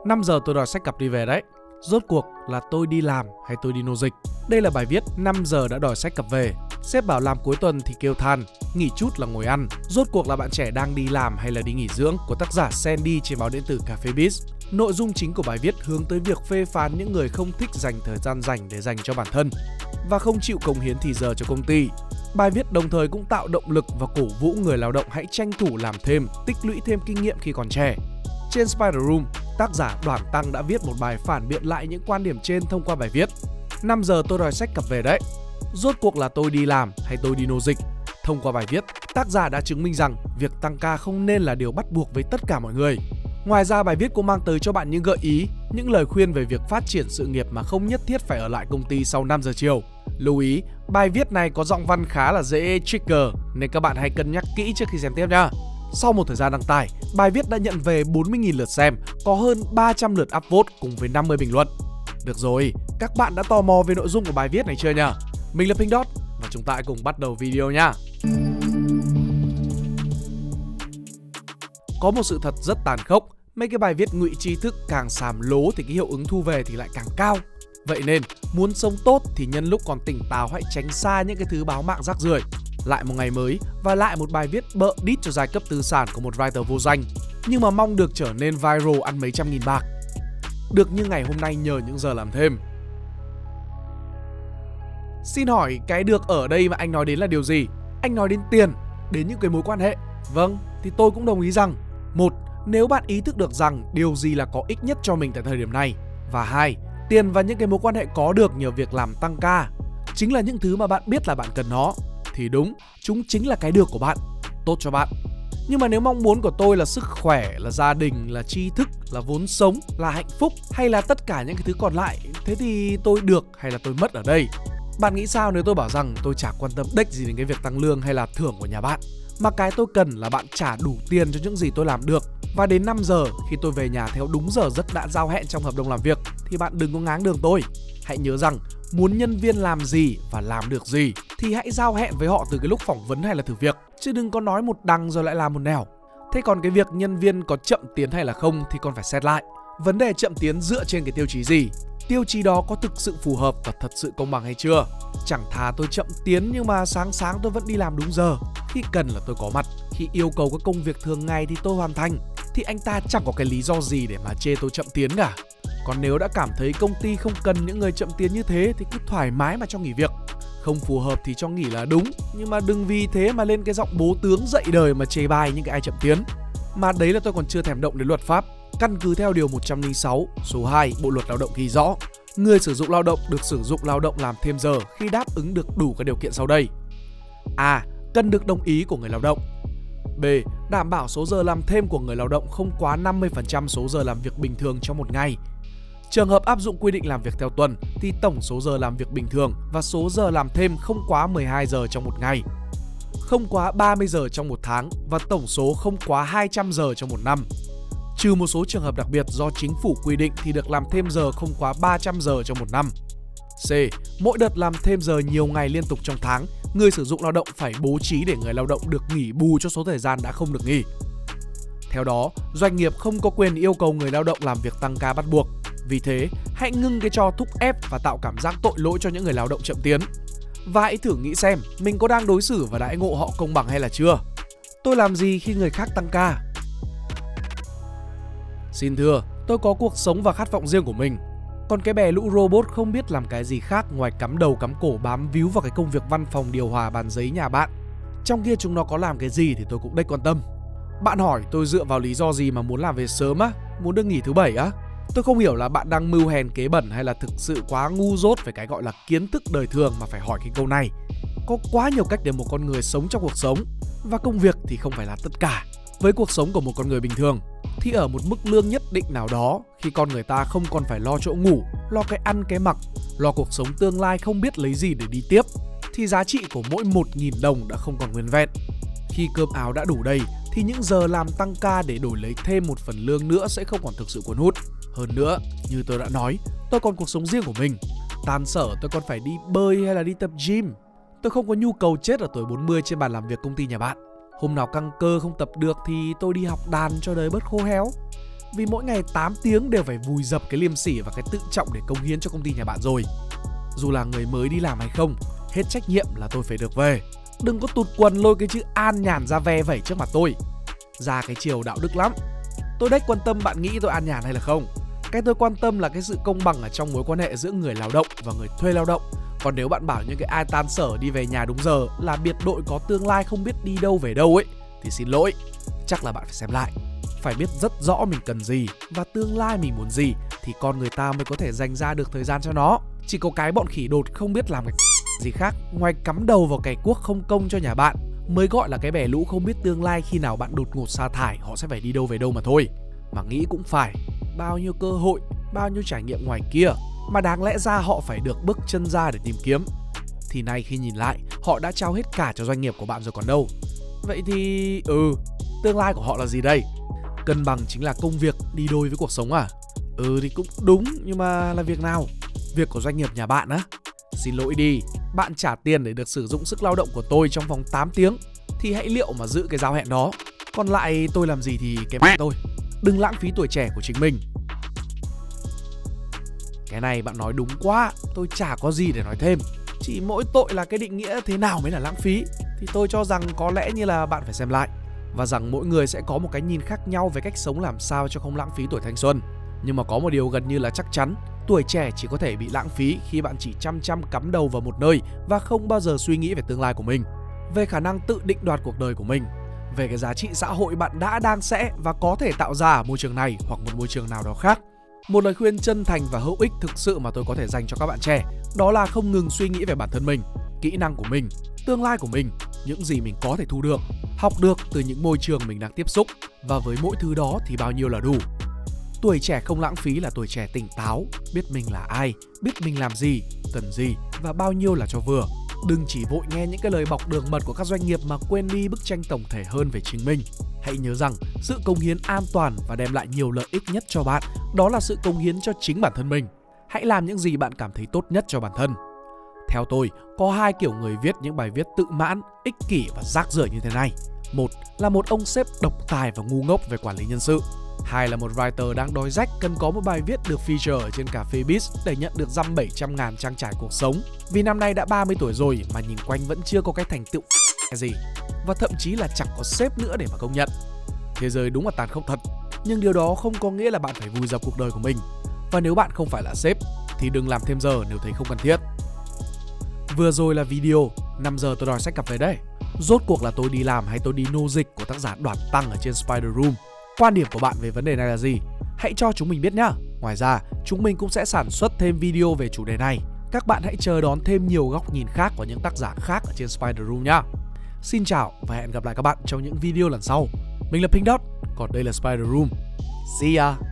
5 giờ tôi đòi xách cặp đi về đấy. Rốt cuộc là tôi đi làm hay tôi đi nô dịch? Đây là bài viết 5 giờ đã đòi xách cặp về. Sếp bảo làm cuối tuần thì kêu than, nghỉ chút là ngồi ăn. Rốt cuộc là bạn trẻ đang đi làm hay là đi nghỉ dưỡng? Của tác giả Sandy trên báo điện tử Cafe Biz. Nội dung chính của bài viết hướng tới việc phê phán những người không thích dành thời gian rảnh để dành cho bản thân và không chịu cống hiến thì giờ cho công ty. Bài viết đồng thời cũng tạo động lực và cổ vũ người lao động hãy tranh thủ làm thêm, tích lũy thêm kinh nghiệm khi còn trẻ. Trên Spider Room, tác giả Đoàn Tăng đã viết một bài phản biện lại những quan điểm trên thông qua bài viết 5 giờ tôi đòi xách cặp về đấy. Rốt cuộc là tôi đi làm hay tôi đi nô dịch? Thông qua bài viết, tác giả đã chứng minh rằng việc tăng ca không nên là điều bắt buộc với tất cả mọi người. Ngoài ra, bài viết cũng mang tới cho bạn những gợi ý, những lời khuyên về việc phát triển sự nghiệp mà không nhất thiết phải ở lại công ty sau 5 giờ chiều. Lưu ý, bài viết này có giọng văn khá là dễ trigger nên các bạn hãy cân nhắc kỹ trước khi xem tiếp nha. Sau một thời gian đăng tải, bài viết đã nhận về 40.000 lượt xem, có hơn 300 lượt upvote cùng với 50 bình luận. Được rồi, các bạn đã tò mò về nội dung của bài viết này chưa nhỉ? Mình là Pink Dot và chúng ta hãy cùng bắt đầu video nha. Có một sự thật rất tàn khốc, mấy cái bài viết ngụy tri thức càng xàm lố thì cái hiệu ứng thu về thì lại càng cao. Vậy nên, muốn sống tốt thì nhân lúc còn tỉnh táo hãy tránh xa những cái thứ báo mạng rác rưởi. Lại một ngày mới và lại một bài viết bợ đít cho giai cấp tư sản của một writer vô danh, nhưng mà mong được trở nên viral ăn mấy trăm nghìn bạc. Được như ngày hôm nay nhờ những giờ làm thêm. Xin hỏi cái được ở đây mà anh nói đến là điều gì? Anh nói đến tiền, đến những cái mối quan hệ. Vâng, thì tôi cũng đồng ý rằng 1. Nếu bạn ý thức được rằng điều gì là có ích nhất cho mình tại thời điểm này. Và 2. Tiền và những cái mối quan hệ có được nhờ việc làm tăng ca chính là những thứ mà bạn biết là bạn cần nó. Thì đúng, chúng chính là cái được của bạn, tốt cho bạn. Nhưng mà nếu mong muốn của tôi là sức khỏe, là gia đình, là tri thức, là vốn sống, là hạnh phúc hay là tất cả những cái thứ còn lại, thế thì tôi được hay là tôi mất ở đây? Bạn nghĩ sao nếu tôi bảo rằng tôi chả quan tâm đếch gì đến cái việc tăng lương hay là thưởng của nhà bạn, mà cái tôi cần là bạn trả đủ tiền cho những gì tôi làm được. Và đến 5 giờ khi tôi về nhà theo đúng giờ giấc đã giao hẹn trong hợp đồng làm việc thì bạn đừng có ngáng đường tôi. Hãy nhớ rằng muốn nhân viên làm gì và làm được gì thì hãy giao hẹn với họ từ cái lúc phỏng vấn hay là thử việc, chứ đừng có nói một đằng rồi lại làm một nẻo. Thế còn cái việc nhân viên có chậm tiến hay là không thì còn phải xét lại. Vấn đề chậm tiến dựa trên cái tiêu chí gì? Tiêu chí đó có thực sự phù hợp và thật sự công bằng hay chưa? Chẳng thà tôi chậm tiến nhưng mà sáng tôi vẫn đi làm đúng giờ. Khi cần là tôi có mặt, khi yêu cầu các công việc thường ngày thì tôi hoàn thành. Thì anh ta chẳng có cái lý do gì để mà chê tôi chậm tiến cả. Còn nếu đã cảm thấy công ty không cần những người chậm tiến như thế thì cứ thoải mái mà cho nghỉ việc. Không phù hợp thì cho nghỉ là đúng, nhưng mà đừng vì thế mà lên cái giọng bố tướng dậy đời mà chê bai những cái ai chậm tiến. Mà đấy là tôi còn chưa thèm động đến luật pháp. Căn cứ theo điều 106 số 2 Bộ luật Lao động ghi rõ, người sử dụng lao động được sử dụng lao động làm thêm giờ khi đáp ứng được đủ các điều kiện sau đây. A. Cần được đồng ý của người lao động. B. Đảm bảo số giờ làm thêm của người lao động không quá 50% số giờ làm việc bình thường trong một ngày. Trường hợp áp dụng quy định làm việc theo tuần thì tổng số giờ làm việc bình thường và số giờ làm thêm không quá 12 giờ trong một ngày, không quá 30 giờ trong một tháng và tổng số không quá 200 giờ trong một năm. Trừ một số trường hợp đặc biệt do chính phủ quy định thì được làm thêm giờ không quá 300 giờ trong một năm. C. Mỗi đợt làm thêm giờ nhiều ngày liên tục trong tháng, người sử dụng lao động phải bố trí để người lao động được nghỉ bù cho số thời gian đã không được nghỉ. Theo đó, doanh nghiệp không có quyền yêu cầu người lao động làm việc tăng ca bắt buộc. Vì thế, hãy ngưng cái trò thúc ép và tạo cảm giác tội lỗi cho những người lao động chậm tiến. Và hãy thử nghĩ xem mình có đang đối xử và đãi ngộ họ công bằng hay là chưa. Tôi làm gì khi người khác tăng ca? Xin thưa, tôi có cuộc sống và khát vọng riêng của mình. Còn cái bè lũ robot không biết làm cái gì khác ngoài cắm đầu cắm cổ bám víu vào cái công việc văn phòng điều hòa bàn giấy nhà bạn. Trong kia chúng nó có làm cái gì thì tôi cũng đếch quan tâm. Bạn hỏi tôi dựa vào lý do gì mà muốn làm về sớm á, muốn được nghỉ thứ bảy á? Tôi không hiểu là bạn đang mưu hèn kế bẩn hay là thực sự quá ngu dốt về cái gọi là kiến thức đời thường mà phải hỏi cái câu này. Có quá nhiều cách để một con người sống trong cuộc sống, và công việc thì không phải là tất cả. Với cuộc sống của một con người bình thường thì ở một mức lương nhất định nào đó, khi con người ta không còn phải lo chỗ ngủ, lo cái ăn cái mặc, lo cuộc sống tương lai không biết lấy gì để đi tiếp, thì giá trị của mỗi 1.000 đồng đã không còn nguyên vẹn. Khi cơm áo đã đủ đầy thì những giờ làm tăng ca để đổi lấy thêm một phần lương nữa sẽ không còn thực sự cuốn hút. Hơn nữa, như tôi đã nói, tôi còn cuộc sống riêng của mình. Tan sở tôi còn phải đi bơi hay là đi tập gym. Tôi không có nhu cầu chết ở tuổi 40 trên bàn làm việc công ty nhà bạn. Hôm nào căng cơ không tập được thì tôi đi học đàn cho đời bớt khô héo. Vì mỗi ngày 8 tiếng đều phải vùi dập cái liêm sỉ và cái tự trọng để cống hiến cho công ty nhà bạn rồi. Dù là người mới đi làm hay không, hết trách nhiệm là tôi phải được về. Đừng có tụt quần lôi cái chữ an nhàn ra ve vẩy trước mặt tôi. Ra cái chiều đạo đức lắm. Tôi đếch quan tâm bạn nghĩ tôi an nhàn hay là không. Cái tôi quan tâm là cái sự công bằng ở trong mối quan hệ giữa người lao động và người thuê lao động. Còn nếu bạn bảo những cái ai tan sở đi về nhà đúng giờ là biệt đội có tương lai không biết đi đâu về đâu ấy, thì xin lỗi, chắc là bạn phải xem lại. Phải biết rất rõ mình cần gì và tương lai mình muốn gì thì con người ta mới có thể dành ra được thời gian cho nó. Chỉ có cái bọn khỉ đột không biết làm cái gì khác ngoài cắm đầu vào cày cuốc không công cho nhà bạn mới gọi là cái bè lũ không biết tương lai khi nào bạn đột ngột sa thải họ sẽ phải đi đâu về đâu mà thôi. Mà nghĩ cũng phải, bao nhiêu cơ hội, bao nhiêu trải nghiệm ngoài kia mà đáng lẽ ra họ phải được bước chân ra để tìm kiếm. Thì nay khi nhìn lại, họ đã trao hết cả cho doanh nghiệp của bạn rồi còn đâu. Vậy thì tương lai của họ là gì đây? Cân bằng chính là công việc đi đôi với cuộc sống à? Thì cũng đúng, nhưng mà là việc nào? Việc của doanh nghiệp nhà bạn á? Xin lỗi đi, bạn trả tiền để được sử dụng sức lao động của tôi trong vòng 8 tiếng thì hãy liệu mà giữ cái giao hẹn đó. Còn lại tôi làm gì thì cái mẹ tôi. Đừng lãng phí tuổi trẻ của chính mình. Cái này bạn nói đúng quá, tôi chả có gì để nói thêm. Chỉ mỗi tội là cái định nghĩa thế nào mới là lãng phí thì tôi cho rằng có lẽ như là bạn phải xem lại. Và rằng mỗi người sẽ có một cái nhìn khác nhau về cách sống làm sao cho không lãng phí tuổi thanh xuân. Nhưng mà có một điều gần như là chắc chắn, tuổi trẻ chỉ có thể bị lãng phí khi bạn chỉ chăm cắm đầu vào một nơi và không bao giờ suy nghĩ về tương lai của mình, về khả năng tự định đoạt cuộc đời của mình, về cái giá trị xã hội bạn đã, đang, sẽ và có thể tạo ra ở môi trường này hoặc một môi trường nào đó khác. Một lời khuyên chân thành và hữu ích thực sự mà tôi có thể dành cho các bạn trẻ, đó là không ngừng suy nghĩ về bản thân mình, kỹ năng của mình, tương lai của mình, những gì mình có thể thu được, học được từ những môi trường mình đang tiếp xúc, và với mỗi thứ đó thì bao nhiêu là đủ. Tuổi trẻ không lãng phí là tuổi trẻ tỉnh táo, biết mình là ai, biết mình làm gì, cần gì và bao nhiêu là cho vừa. Đừng chỉ vội nghe những cái lời bọc đường mật của các doanh nghiệp mà quên đi bức tranh tổng thể hơn về chính mình. Hãy nhớ rằng sự cống hiến an toàn và đem lại nhiều lợi ích nhất cho bạn, đó là sự cống hiến cho chính bản thân mình. Hãy làm những gì bạn cảm thấy tốt nhất cho bản thân. Theo tôi, có hai kiểu người viết những bài viết tự mãn, ích kỷ và rác rưởi như thế này. Một là một ông sếp độc tài và ngu ngốc về quản lý nhân sự. Hai là một writer đang đói rách cần có một bài viết được feature ở trên cà phê Biz để nhận được dăm 700 ngàn trang trải cuộc sống. Vì năm nay đã 30 tuổi rồi mà nhìn quanh vẫn chưa có cái thành tựu gì. Và thậm chí là chẳng có sếp nữa để mà công nhận. Thế giới đúng là tàn khốc thật. Nhưng điều đó không có nghĩa là bạn phải vùi dập cuộc đời của mình. Và nếu bạn không phải là sếp thì đừng làm thêm giờ nếu thấy không cần thiết. Vừa rồi là video 5 giờ tôi đòi sách cà phê đấy. Rốt cuộc là tôi đi làm hay tôi đi nô dịch của tác giả Đoạt Tăng ở trên Spider Room? Quan điểm của bạn về vấn đề này là gì? Hãy cho chúng mình biết nhá. Ngoài ra, chúng mình cũng sẽ sản xuất thêm video về chủ đề này. Các bạn hãy chờ đón thêm nhiều góc nhìn khác của những tác giả khác ở trên Spider Room nhá. Xin chào và hẹn gặp lại các bạn trong những video lần sau. Mình là Pink Dot, còn đây là Spider Room. See ya!